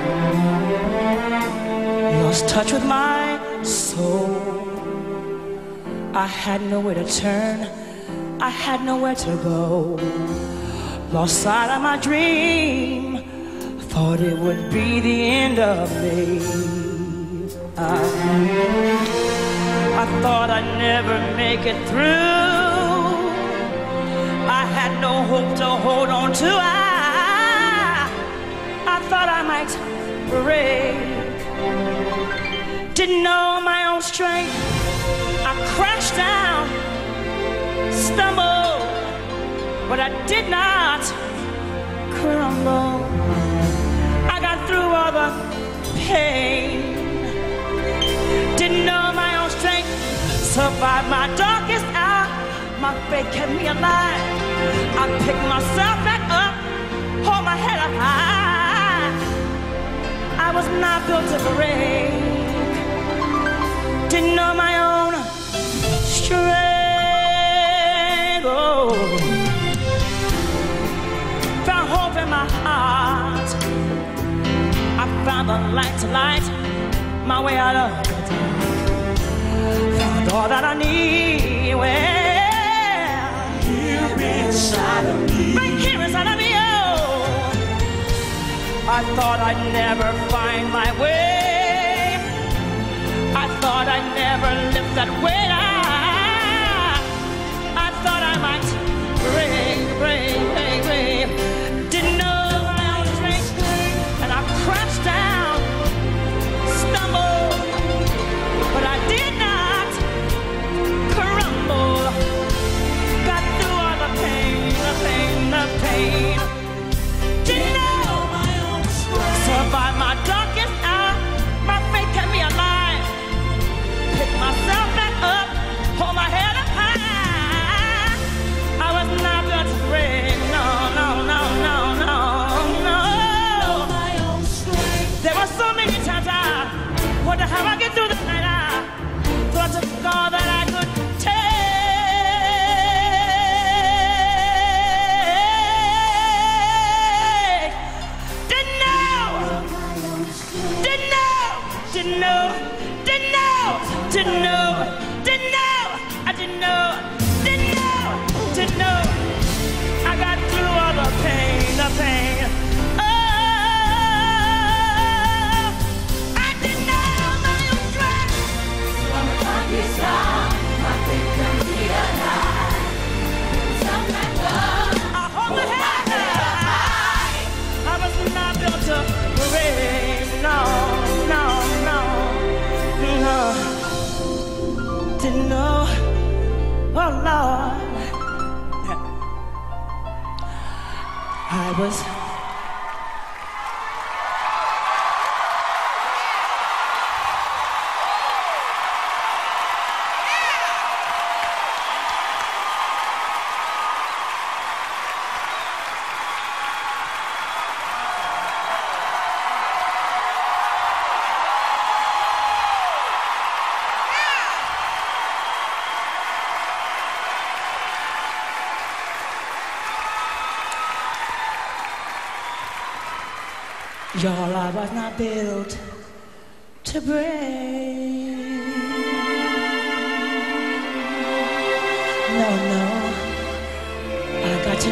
Lost touch with my soul. I had nowhere to turn, I had nowhere to go. Lost sight of my dream, thought it would be the end of me. I thought I'd never make it through. I had no hope to hold on to. I thought I might break. Didn't know my own strength. I crashed down, stumbled, but I did not crumble. I got through all the pain. Didn't know my own strength. Survived my darkest hour. My faith kept me alive. I picked myself back up, hold my head up high. I was not built to break. Didn't know my own strength. Oh. Found hope in my heart. I found the light to light my way out of the dark. Found all that I need. Well, here inside of me. Right here inside of me. Oh, I thought I'd never find my way. I thought I'd never lift that weight. I thought I might break. Didn't know my own strength, and I crashed down, stumbled, but I did not crumble. Got through all the pain. Didn't know my own strength. Survived my darkest hour. My faith kept me alive. Picked myself back up, hold my head up high. I was not built to break. No. There were so many times I wonder how I get through the night. I thought to God that I could take. Didn't know. I got through all the pain. Oh, I didn't know my own strength. From the darkest hour, my faith kept me alive. Self back up, I hold my head high. I was not built to break. No. Didn't know, oh Lord, I was. Y'all, I was not built to break. No. I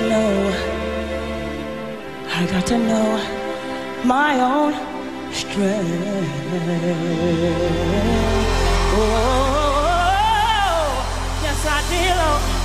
got to know my own strength. Oh, yes I did.